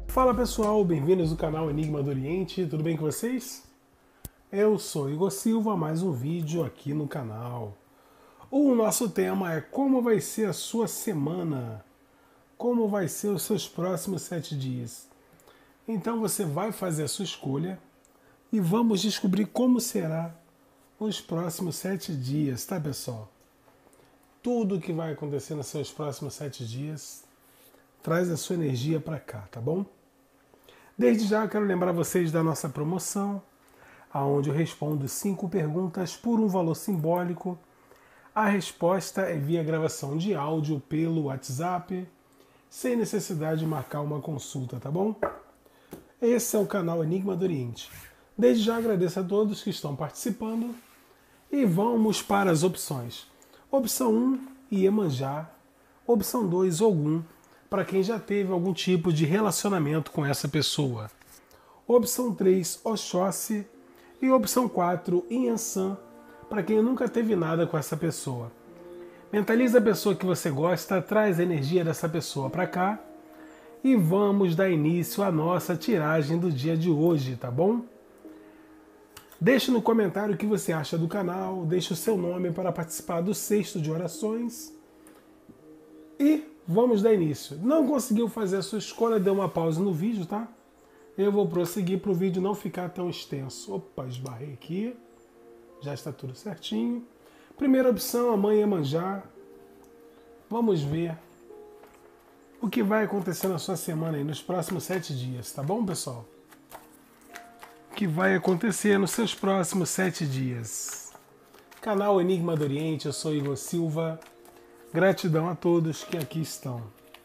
Fala pessoal, bem-vindos ao canal Enigma do Oriente, tudo bem com vocês? Eu sou Igor Silva, mais um vídeo aqui no canal. O nosso tema é como vai ser a sua semana, como vai ser os seus próximos 7 dias. Então você vai fazer a sua escolha e vamos descobrir como será os próximos 7 dias, tá pessoal? Tudo o que vai acontecer nos seus próximos 7 dias, traz a sua energia para cá, tá bom? Desde já eu quero lembrar vocês da nossa promoção, onde eu respondo 5 perguntas por um valor simbólico. A resposta é via gravação de áudio pelo WhatsApp, sem necessidade de marcar uma consulta, tá bom? Esse é o canal Enigma do Oriente. Desde já agradeço a todos que estão participando e vamos para as opções. Opção 1, Iemanjá. Opção 2, Ogum, para quem já teve algum tipo de relacionamento com essa pessoa. Opção 3, Oxóssi. E opção 4, Inhansã, para quem nunca teve nada com essa pessoa. Mentaliza a pessoa que você gosta, traz a energia dessa pessoa para cá e vamos dar início à nossa tiragem do dia de hoje, tá bom? Deixe no comentário o que você acha do canal, deixe o seu nome para participar do cesto de orações e vamos dar início. Não conseguiu fazer a sua escolha, dê uma pausa no vídeo, tá? Eu vou prosseguir para o vídeo não ficar tão extenso. Opa, esbarrei aqui. Já está tudo certinho. Primeira opção, a mãe Iemanjá. Vamos ver o que vai acontecer na sua semana aí, nos próximos 7 dias, tá bom, pessoal? O que vai acontecer nos seus próximos 7 dias. Canal Enigma do Oriente, eu sou Igor Silva. Gratidão a todos que aqui estão.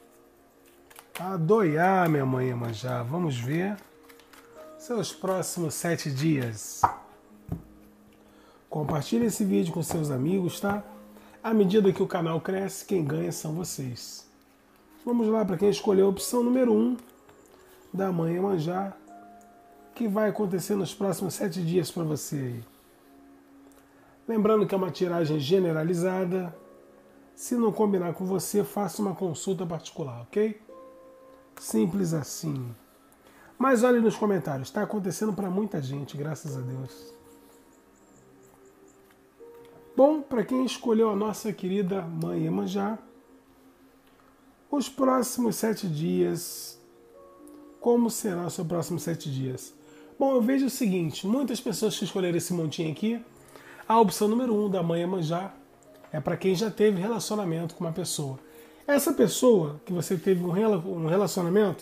Adoiá, minha mãe Iemanjá. Vamos ver seus próximos 7 dias. Compartilhe esse vídeo com seus amigos, tá? À medida que o canal cresce, quem ganha são vocês. Vamos lá para quem escolheu a opção número 1 da mãe Iemanjá. O que vai acontecer nos próximos 7 dias para você aí? Lembrando que é uma tiragem generalizada. Se não combinar com você, faça uma consulta particular, ok? Simples assim. Mas olhe nos comentários, está acontecendo para muita gente, graças a Deus. Bom, para quem escolheu a nossa querida mãe Iemanjá, os próximos 7 dias, como será os seus próximos 7 dias? Bom, eu vejo o seguinte, muitas pessoas que escolheram esse montinho aqui, a opção número 1 da mãe Iemanjá é para quem já teve relacionamento com uma pessoa. Essa pessoa que você teve um relacionamento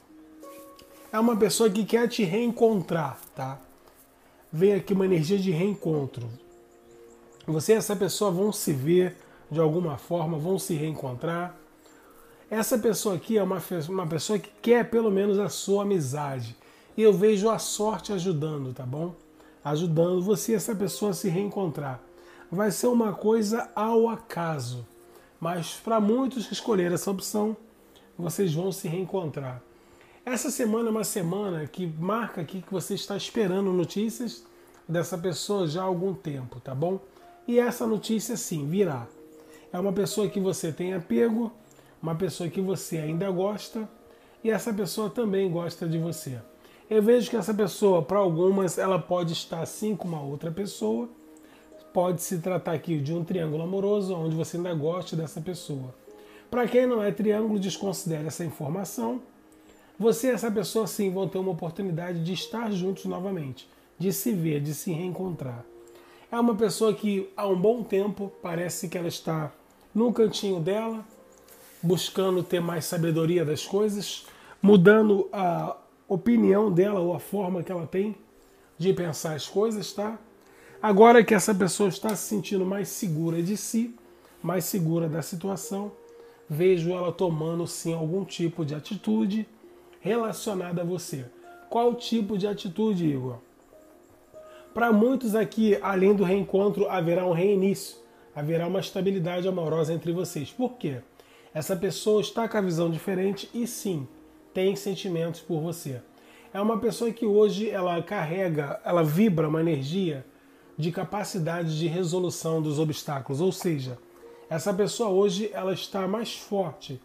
é uma pessoa que quer te reencontrar, tá? Vem aqui uma energia de reencontro. Você e essa pessoa vão se ver de alguma forma, vão se reencontrar. Essa pessoa aqui é uma pessoa que quer pelo menos a sua amizade. E eu vejo a sorte ajudando, tá bom? Ajudando você e essa pessoa a se reencontrar. Vai ser uma coisa ao acaso. Mas para muitos que escolheram essa opção, vocês vão se reencontrar. Essa semana é uma semana que marca aqui que você está esperando notícias dessa pessoa já há algum tempo, tá bom? E essa notícia sim, virá. É uma pessoa que você tem apego, uma pessoa que você ainda gosta, e essa pessoa também gosta de você. Eu vejo que essa pessoa, para algumas, ela pode estar assim com uma outra pessoa. Pode se tratar aqui de um triângulo amoroso, onde você ainda gosta dessa pessoa. Para quem não é triângulo, desconsidere essa informação. Você e essa pessoa sim vão ter uma oportunidade de estar juntos novamente, de se ver, de se reencontrar. É uma pessoa que há um bom tempo parece que ela está no cantinho dela, buscando ter mais sabedoria das coisas, mudando a opinião dela ou a forma que ela tem de pensar as coisas, tá? Agora que essa pessoa está se sentindo mais segura de si, mais segura da situação, vejo ela tomando sim algum tipo de atitude relacionada a você. Qual tipo de atitude, Igor? Para muitos aqui, além do reencontro, haverá um reinício, haverá uma estabilidade amorosa entre vocês. Por quê? Essa pessoa está com a visão diferente e sim, tem sentimentos por você. É uma pessoa que hoje ela carrega, ela vibra uma energia de capacidade de resolução dos obstáculos, ou seja, essa pessoa hoje ela está mais forte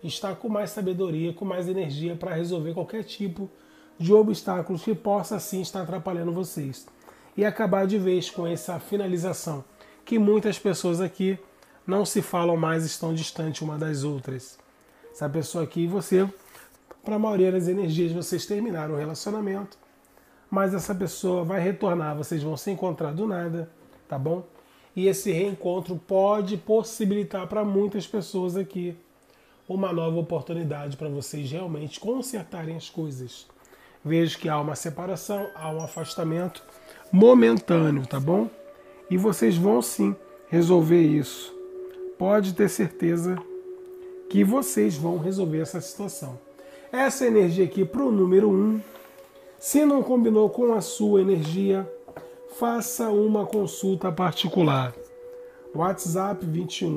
está com mais sabedoria, com mais energia para resolver qualquer tipo de obstáculos que possa assim estar atrapalhando vocês. E acabar de vez com essa finalização, que muitas pessoas aqui não se falam mais, estão distantes uma das outras. Essa pessoa aqui e você, para a maioria das energias, vocês terminaram o relacionamento, mas essa pessoa vai retornar, vocês vão se encontrar do nada, tá bom? E esse reencontro pode possibilitar para muitas pessoas aqui uma nova oportunidade para vocês realmente consertarem as coisas. Vejo que há uma separação, há um afastamento momentâneo, tá bom? E vocês vão sim resolver isso. Pode ter certeza que vocês vão resolver essa situação. Essa energia aqui para o número 1, se não combinou com a sua energia, faça uma consulta particular. WhatsApp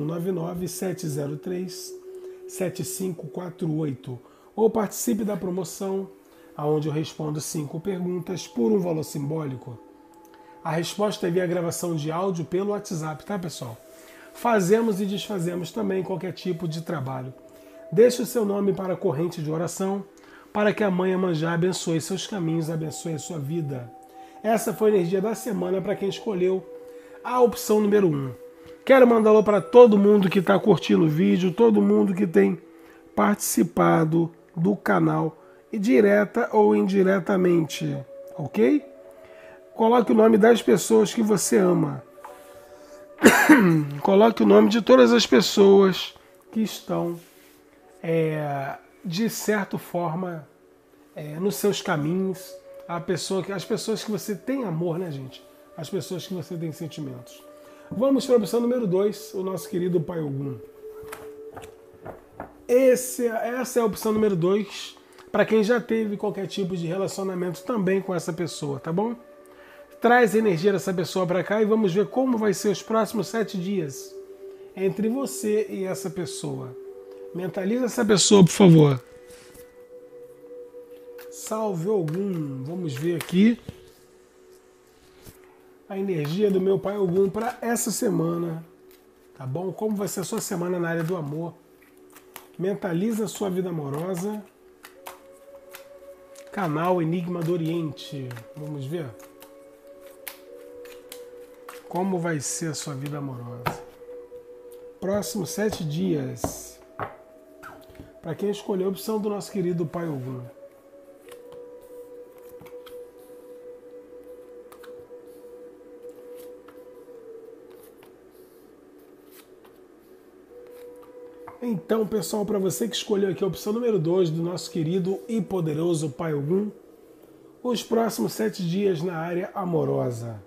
2199-703-7548 ou participe da promoção, onde eu respondo 5 perguntas por um valor simbólico. A resposta é via gravação de áudio pelo WhatsApp, tá, pessoal? Fazemos e desfazemos também qualquer tipo de trabalho. Deixe o seu nome para a corrente de oração, para que a Mãe Iemanjá abençoe seus caminhos, abençoe a sua vida. Essa foi a energia da semana para quem escolheu a opção número 1. Quero mandar alô para todo mundo que está curtindo o vídeo, todo mundo que tem participado do canal, direta ou indiretamente, ok? Coloque o nome das pessoas que você ama. Coloque o nome de todas as pessoas que estão, de certa forma, nos seus caminhos. As pessoas que você tem amor, né, gente? As pessoas que você tem sentimentos. Vamos para a opção número 2, o nosso querido Pai Ogum. Essa é a opção número 2, para quem já teve qualquer tipo de relacionamento também com essa pessoa, tá bom? Traz a energia dessa pessoa para cá e vamos ver como vai ser os próximos 7 dias entre você e essa pessoa. Mentaliza essa pessoa, por favor. Salve Ogum. Vamos ver aqui a energia do meu Pai Ogum para essa semana, tá bom? Como vai ser a sua semana na área do amor? Mentaliza a sua vida amorosa. Canal Enigma do Oriente. Vamos ver como vai ser a sua vida amorosa. Próximos 7 dias. Para quem escolheu a opção do nosso querido Pai Ogum. Então, pessoal, para você que escolheu aqui a opção número 2 do nosso querido e poderoso Pai Ogum, os próximos 7 dias na área amorosa.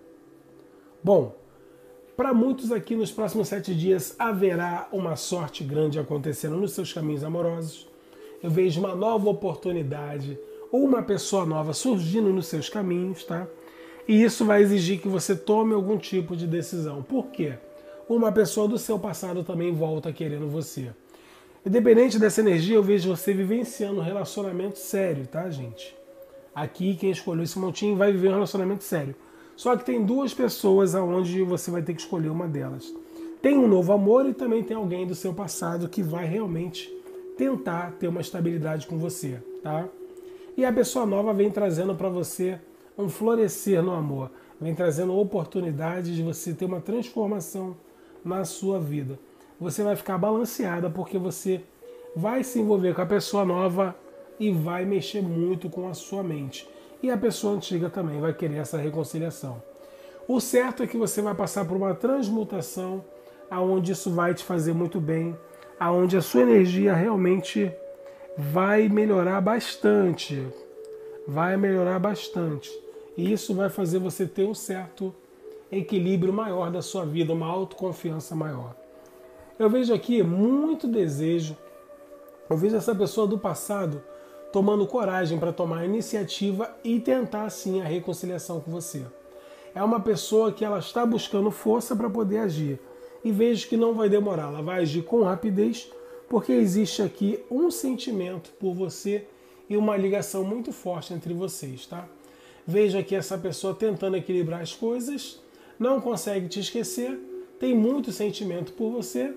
Bom, para muitos aqui nos próximos 7 dias haverá uma sorte grande acontecendo nos seus caminhos amorosos. Eu vejo uma nova oportunidade ou uma pessoa nova surgindo nos seus caminhos, tá? E isso vai exigir que você tome algum tipo de decisão. Por quê? Uma pessoa do seu passado também volta querendo você. Independente dessa energia, eu vejo você vivenciando um relacionamento sério, tá, gente? Aqui, quem escolheu esse montinho vai viver um relacionamento sério. Só que tem 2 pessoas aonde você vai ter que escolher uma delas. Tem um novo amor e também tem alguém do seu passado que vai realmente tentar ter uma estabilidade com você, tá? E a pessoa nova vem trazendo para você um florescer no amor. Vem trazendo oportunidade de você ter uma transformação na sua vida. Você vai ficar balanceada porque você vai se envolver com a pessoa nova e vai mexer muito com a sua mente. E a pessoa antiga também vai querer essa reconciliação. O certo é que você vai passar por uma transmutação, aonde isso vai te fazer muito bem, aonde a sua energia realmente vai melhorar bastante. Vai melhorar bastante. E isso vai fazer você ter um certo equilíbrio maior da sua vida, uma autoconfiança maior. Eu vejo aqui muito desejo, eu vejo essa pessoa do passado tomando coragem para tomar a iniciativa e tentar sim a reconciliação com você. É uma pessoa que ela está buscando força para poder agir e vejo que não vai demorar, ela vai agir com rapidez porque existe aqui um sentimento por você e uma ligação muito forte entre vocês, tá? Vejo aqui essa pessoa tentando equilibrar as coisas, não consegue te esquecer, tem muito sentimento por você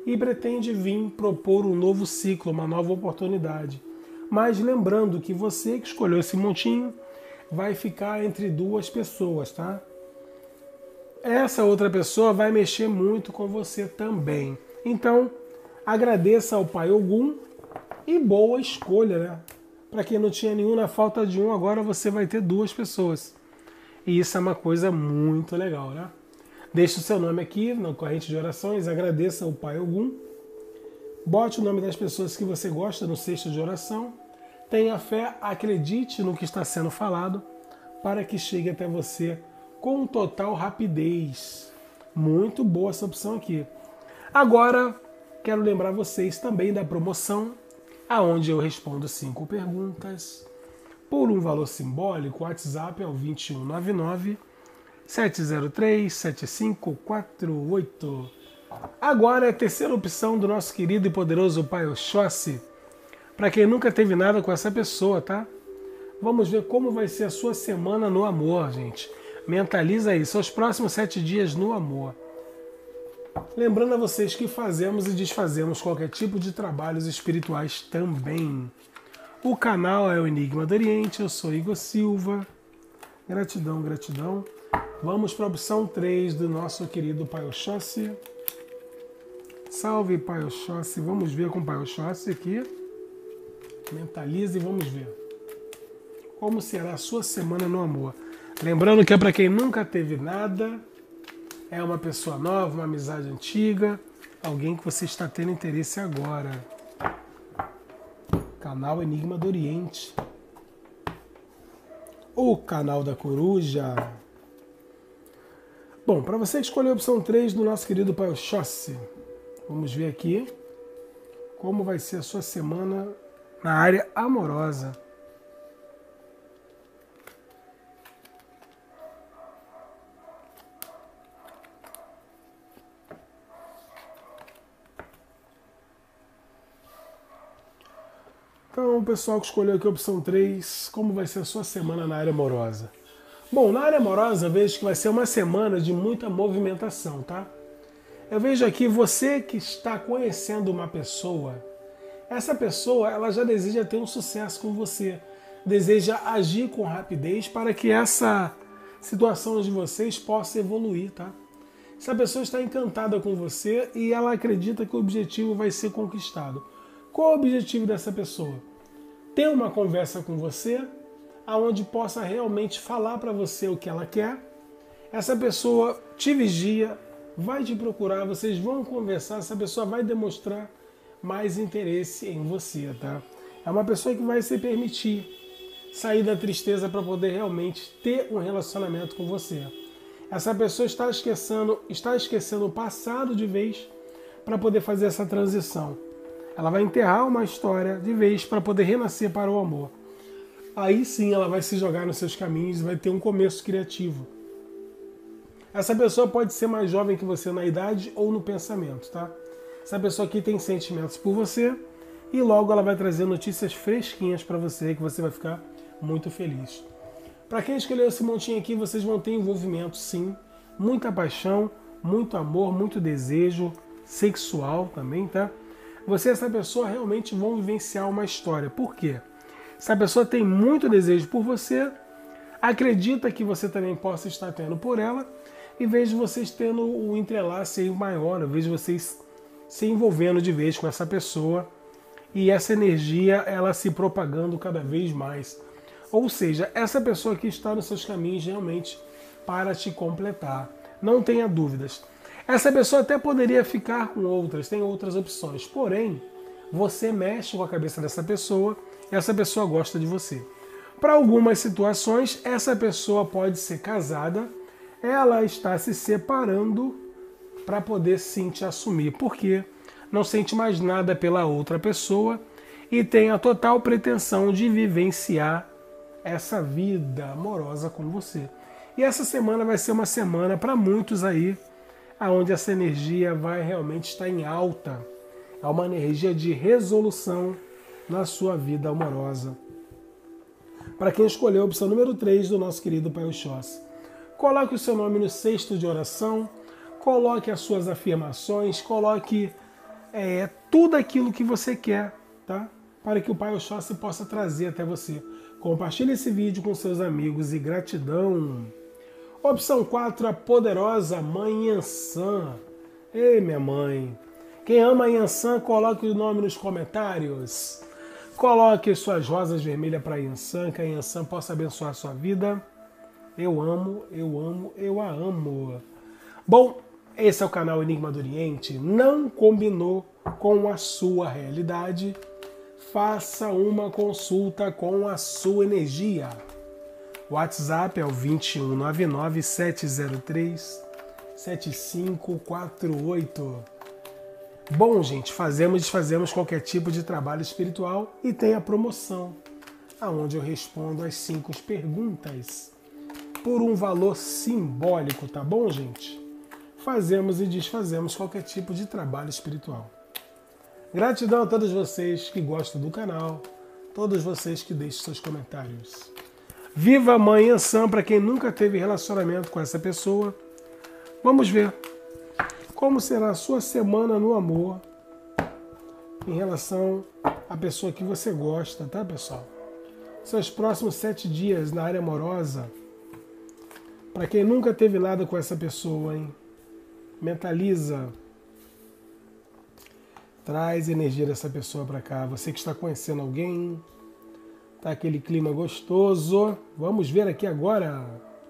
e pretende vir propor um novo ciclo, uma nova oportunidade. Mas lembrando que você que escolheu esse montinho vai ficar entre duas pessoas, tá? Essa outra pessoa vai mexer muito com você também. Então, agradeça ao Pai Ogum e boa escolha, né? Para quem não tinha nenhum, na falta de um, agora você vai ter duas pessoas. E isso é uma coisa muito legal, né? Deixe o seu nome aqui na corrente de orações, agradeça ao Pai Ogum, bote o nome das pessoas que você gosta no cesto de oração, tenha fé, acredite no que está sendo falado, para que chegue até você com total rapidez. Muito boa essa opção aqui. Agora, quero lembrar vocês também da promoção, aonde eu respondo 5 perguntas por um valor simbólico. O WhatsApp é o 2199 703 7548. Agora é a terceira opção do nosso querido e poderoso Pai Oxóssi. Para quem nunca teve nada com essa pessoa, tá? Vamos ver como vai ser a sua semana no amor, gente. Mentaliza aí, seus próximos 7 dias no amor. Lembrando a vocês que fazemos e desfazemos qualquer tipo de trabalhos espirituais também. O canal é o Enigma do Oriente, eu sou Igor Silva. Gratidão, gratidão. Vamos para a opção 3 do nosso querido Pai Oxóssi. Salve, Pai Oxóssi. Vamos ver com o Pai Oxóssi aqui. Mentalize e vamos ver como será a sua semana no amor. Lembrando que é para quem nunca teve nada, é uma pessoa nova, uma amizade antiga, alguém que você está tendo interesse agora. Canal Enigma do Oriente. O canal da Coruja. Bom, para você escolher a opção 3 do nosso querido Pai Oxóssi, vamos ver aqui como vai ser a sua semana na área amorosa. Então, o pessoal que escolheu aqui a opção 3, como vai ser a sua semana na área amorosa? Bom, na área amorosa, eu vejo que vai ser uma semana de muita movimentação, tá? Eu vejo aqui você que está conhecendo uma pessoa, essa pessoa ela já deseja ter um sucesso com você, deseja agir com rapidez para que essa situação de vocês possa evoluir, tá? Essa pessoa está encantada com você e ela acredita que o objetivo vai ser conquistado. Qual é o objetivo dessa pessoa? Ter uma conversa com você, aonde possa realmente falar para você o que ela quer. Essa pessoa te vigia, vai te procurar, vocês vão conversar, essa pessoa vai demonstrar mais interesse em você, tá? É uma pessoa que vai se permitir sair da tristeza para poder realmente ter um relacionamento com você. Essa pessoa está esquecendo o passado de vez para poder fazer essa transição. Ela vai enterrar uma história de vez para poder renascer para o amor. Aí sim ela vai se jogar nos seus caminhos e vai ter um começo criativo. Essa pessoa pode ser mais jovem que você na idade ou no pensamento, tá? Essa pessoa aqui tem sentimentos por você e logo ela vai trazer notícias fresquinhas para você que você vai ficar muito feliz. Para quem escolheu esse montinho aqui, vocês vão ter envolvimento, sim, muita paixão, muito amor, muito desejo sexual também, tá? Você e essa pessoa realmente vão vivenciar uma história. Por quê? Essa pessoa tem muito desejo por você, acredita que você também possa estar tendo por ela, e vejo vocês tendo um entrelace maior, eu vejo vocês se envolvendo de vez com essa pessoa e essa energia ela se propagando cada vez mais. Ou seja, essa pessoa aqui está nos seus caminhos realmente para te completar. Não tenha dúvidas. Essa pessoa até poderia ficar com outras, tem outras opções. Porém, você mexe com a cabeça dessa pessoa e essa pessoa gosta de você. Para algumas situações, essa pessoa pode ser casada, ela está se separando para poder sim te assumir. Porque não sente mais nada pela outra pessoa e tem a total pretensão de vivenciar essa vida amorosa com você. E essa semana vai ser uma semana para muitos aí, onde essa energia vai realmente estar em alta. É uma energia de resolução na sua vida amorosa. Para quem escolheu a opção número 3 do nosso querido Pai Oxóssi, coloque o seu nome no cesto de oração, coloque as suas afirmações, coloque tudo aquilo que você quer, tá? Para que o Pai Oxóssi possa trazer até você. Compartilhe esse vídeo com seus amigos e gratidão. Opção 4, a poderosa Mãe Yansan. Ei, minha mãe. Quem ama a Yansan, coloque o nome nos comentários. Coloque suas rosas vermelhas para a Yansan, que a Yansan possa abençoar a sua vida. Eu amo, eu amo, eu a amo. Bom, esse é o canal Enigma do Oriente. Não combinou com a sua realidade? Faça uma consulta com a sua energia. O WhatsApp é o 2199-703-7548. Bom, gente, fazemos e desfazemos qualquer tipo de trabalho espiritual e tem a promoção, onde eu respondo as 5 perguntas por um valor simbólico, tá bom, gente? Fazemos e desfazemos qualquer tipo de trabalho espiritual. Gratidão a todos vocês que gostam do canal, todos vocês que deixam seus comentários. Viva a Mãe Yansan para quem nunca teve relacionamento com essa pessoa. Vamos ver como será a sua semana no amor em relação à pessoa que você gosta, tá, pessoal? Seus próximos 7 dias na área amorosa, para quem nunca teve nada com essa pessoa, hein? Mentaliza. Traz energia dessa pessoa para cá. Você que está conhecendo alguém, tá aquele clima gostoso. Vamos ver aqui agora.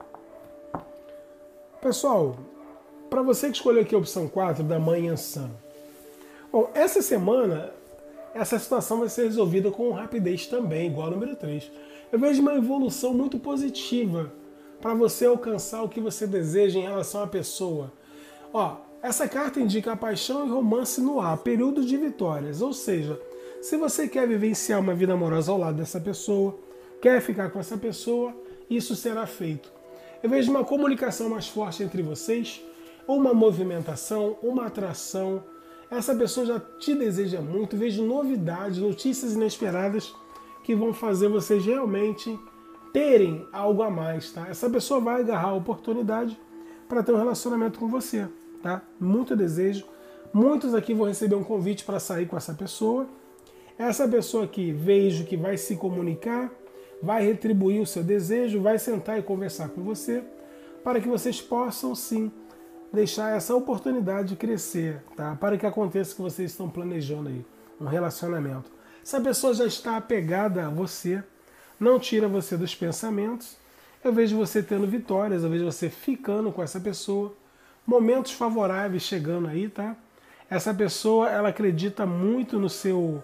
Pessoal, para você que escolheu aqui a opção 4 da Mãe Yansan. Bom, essa semana, essa situação vai ser resolvida com rapidez também, igual ao número 3. Eu vejo uma evolução muito positiva para você alcançar o que você deseja em relação à pessoa. Ó, essa carta indica a paixão e romance no ar, período de vitórias. Ou seja, se você quer vivenciar uma vida amorosa ao lado dessa pessoa, quer ficar com essa pessoa, isso será feito. Eu vejo uma comunicação mais forte entre vocês, uma movimentação, uma atração. Essa pessoa já te deseja muito, vejo novidades, notícias inesperadas que vão fazer vocês realmente terem algo a mais, tá? Essa pessoa vai agarrar a oportunidade para ter um relacionamento com você, tá? Muito desejo. Muitos aqui vão receber um convite para sair com essa pessoa. Essa pessoa aqui, vejo que vai se comunicar, vai retribuir o seu desejo, vai sentar e conversar com você, para que vocês possam, sim, deixar essa oportunidade crescer, tá? Para que aconteça o que vocês estão planejando aí, um relacionamento. Essa pessoa já está apegada a você, não tira você dos pensamentos. Eu vejo você tendo vitórias, eu vejo você ficando com essa pessoa, momentos favoráveis chegando aí, tá? Essa pessoa, ela acredita muito no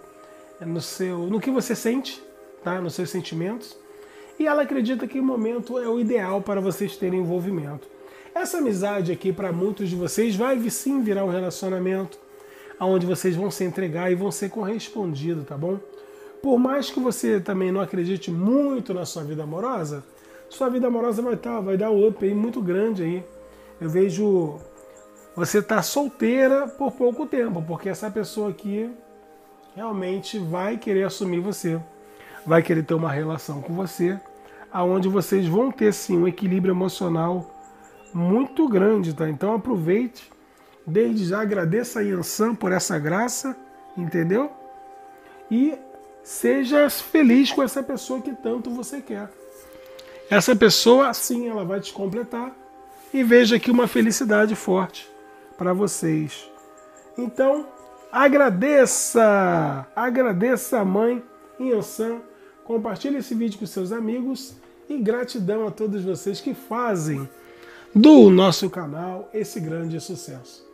que você sente, tá? Nos seus sentimentos, e ela acredita que o momento é o ideal para vocês terem envolvimento. Essa amizade aqui, para muitos de vocês, vai sim virar um relacionamento onde vocês vão se entregar e vão ser correspondidos, tá bom? Por mais que você também não acredite muito na sua vida amorosa, sua vida amorosa vai dar um up aí muito grande aí. Eu vejo você tá solteira por pouco tempo, porque essa pessoa aqui realmente vai querer assumir você, vai querer ter uma relação com você, aonde vocês vão ter sim um equilíbrio emocional muito grande, tá? Então aproveite, desde já agradeça a Yansan por essa graça, entendeu? E seja feliz com essa pessoa que tanto você quer. Essa pessoa, sim, ela vai te completar, e veja aqui uma felicidade forte para vocês. Então, agradeça a Mãe Yansan, compartilhe esse vídeo com seus amigos e gratidão a todos vocês que fazem do nosso canal esse grande sucesso.